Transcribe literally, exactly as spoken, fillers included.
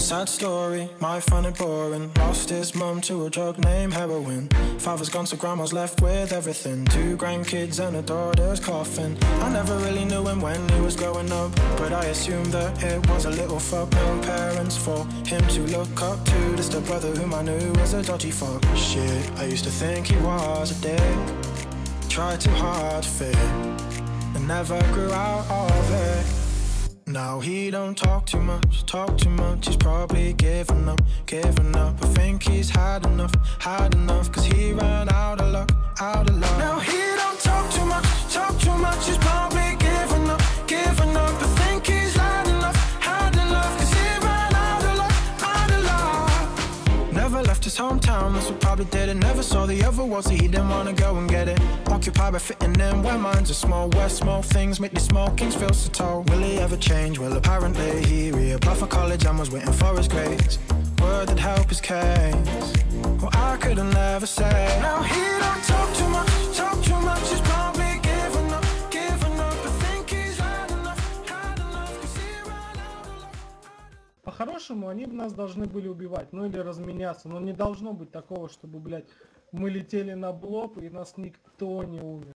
Sad story, might find it boring. Lost his mum to a drug named heroin. Father's gone so grandma's left with everything. Two grandkids and a daughter's coffin. I never really knew him when he was growing up, but I assumed that it was a little fuck. No parents for him to look up to. Just a brother whom I knew was a dodgy fuck. Shit, I used to think he was a dick. Tried too hard to fit and never grew out of it. Now he don't talk too much, talk too much. He's probably given up, given up. I think he's had enough, had enough. Cause he ran out of luck, out of luck. Now he don't talk too much, talk too much. He's probably given up, given up. I think he's had enough, had enough. Cause he ran out of luck, out of luck. Never left his hometown, that's what probably did it. Never saw the other world, so he didn't wanna go and get it. Occupied by fitting in where minds are small. Where small things make these small kings feel so tall. Will he ever change? Well, apparently he reapplied for college and was waiting for his grades. Word that help his case. Well, I couldn't never say. Now he don't talk too much, talk too much. He's probably given up, given up. I think he's had enough, had enough. Cause he ran out of luck. По-хорошему, они бы нас должны были убивать, ну или разменяться. Но не должно быть такого, чтобы, блядь, мы летели на блок и нас никто не умер.